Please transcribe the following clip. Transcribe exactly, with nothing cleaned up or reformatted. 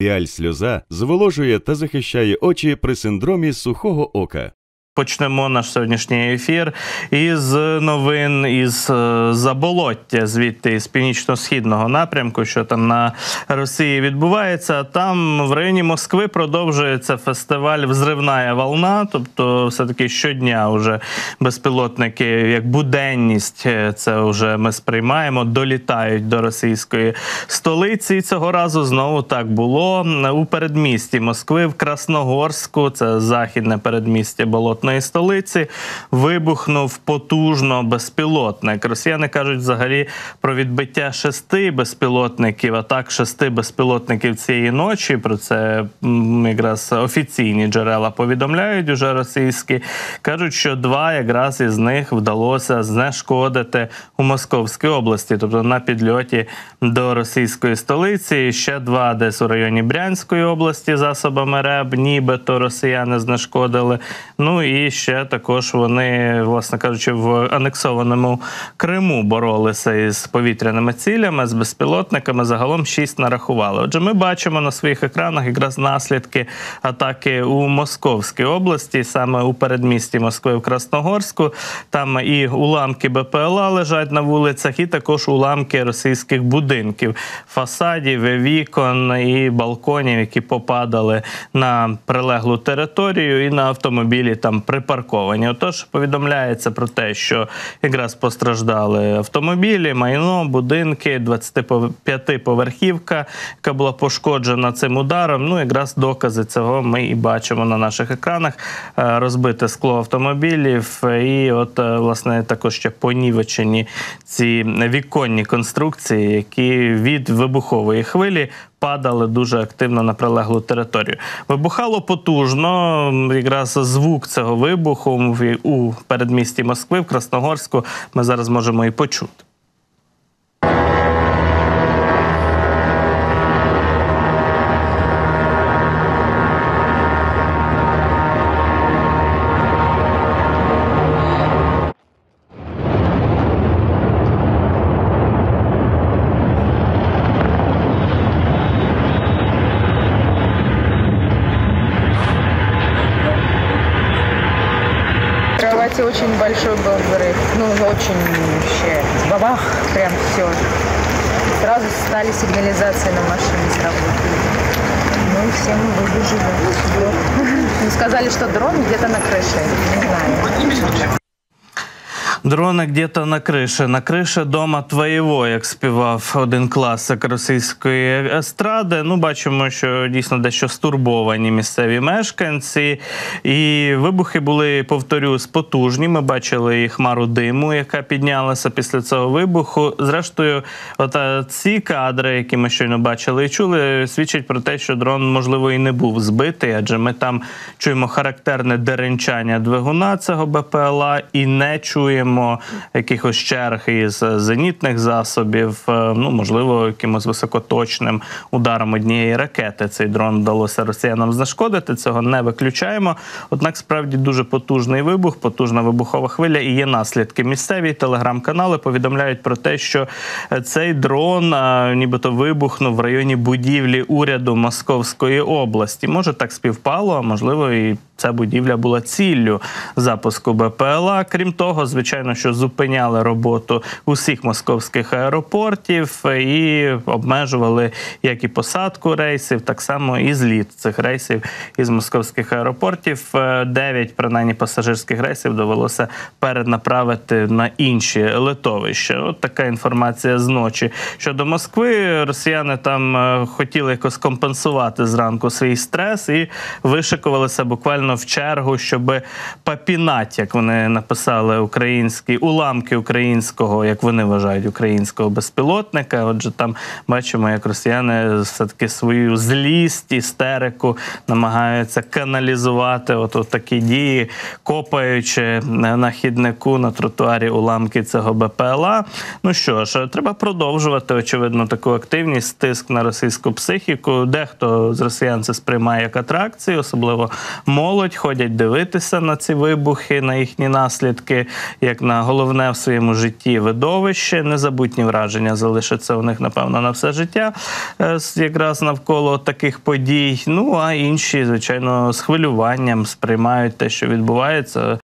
Піаль-сльоза зволожує та захищає очі при синдромі сухого ока. Почнемо наш сьогоднішній ефір із новин із Заболоття, звідти з північно-східного напрямку, що там на Росії відбувається. Там в районі Москви продовжується фестиваль «Взривна волна», тобто все-таки щодня вже безпілотники, як буденність, це вже ми сприймаємо, долітають до російської столиці. І цього разу знову так було. У передмісті Москви, в Красногорську, це західне передмістя Болотної столиці, вибухнув потужно безпілотник. Росіяни кажуть взагалі про відбиття шести безпілотників, атак шести безпілотників цієї ночі. Про це якраз офіційні джерела повідомляють уже російські. Кажуть, що два якраз із них вдалося знешкодити у Московській області, тобто на підльоті до російської столиці. Ще два десь у районі Брянської області засобами РЕБ, нібито росіяни знешкодили. Ну і ще також вони, власне кажучи, в анексованому Криму боролися із повітряними цілями, з безпілотниками. Загалом шість нарахували. Отже, ми бачимо на своїх екранах якраз наслідки атаки у Московській області, саме у передмісті Москви в Красногорську. Там і уламки БПЛА лежать на вулицях, і також уламки російських будинків, фасадів, вікон і балконів, які попадали на прилеглу територію і на автомобілі там припарковані. Отож, повідомляється про те, що якраз постраждали автомобілі, майно, будинки, двадцятип'ятиповерхівка, яка була пошкоджена цим ударом. Ну, якраз докази цього ми і бачимо на наших екранах. Розбите скло автомобілів і от, власне, також ще понівечені ці віконні конструкції, які від вибухової хвилі падали дуже активно на прилеглу територію. Вибухало потужно, якраз звук цього вибуху у передмісті Москви, в Красногорську, ми зараз можемо і почути. Очень большой был взрыв, ну очень вообще бабах, прям все. Сразу стали сигнализации на машине сработали. Ну и все мы выбежали. Ну, сказали, что дрон где-то на крыше, не знаю. Дрони где-то на криші. На криші дома твоєго, як співав один класик російської естради. Ну, бачимо, що дійсно дещо стурбовані місцеві мешканці. І вибухи були, повторюсь, потужні. Ми бачили і хмару диму, яка піднялася після цього вибуху. Зрештою, от ці кадри, які ми щойно бачили і чули, свідчать про те, що дрон, можливо, і не був збитий, адже ми там чуємо характерне деренчання двигуна цього БПЛА і не чуємо якихось черг із зенітних засобів, ну, можливо, якимось високоточним ударом однієї ракети цей дрон вдалося росіянам знешкодити, цього не виключаємо. Однак, справді, дуже потужний вибух, потужна вибухова хвиля і є наслідки. Місцеві телеграм-канали повідомляють про те, що цей дрон нібито вибухнув в районі будівлі уряду Московської області. Може, так співпало, а можливо, і ця будівля була ціллю запуску БПЛА. Крім того, звичайно, що зупиняли роботу усіх московських аеропортів і обмежували як і посадку рейсів, так само і зліт цих рейсів із московських аеропортів. Дев'ять, принаймні, пасажирських рейсів довелося перенаправити на інші литовища. От така інформація з ночі. Щодо Москви, росіяни там хотіли якось компенсувати зранку свій стрес і вишикувалися буквально в чергу, щоб попінати, як вони написали, українські уламки українського, як вони вважають, українського безпілотника. Отже, там бачимо, як росіяни все-таки свою злість, істерику намагаються каналізувати от, от такі дії, копаючи на хіднику, на тротуарі уламки цього БПЛА. Ну що ж, треба продовжувати, очевидно, таку активність, тиск на російську психіку. Дехто з росіян це сприймає як атракцію, особливо молодь. молодь, ходять дивитися на ці вибухи, на їхні наслідки, як на головне в своєму житті видовище. Незабутні враження залишаться у них, напевно, на все життя, якраз навколо таких подій. Ну, а інші, звичайно, з хвилюванням сприймають те, що відбувається.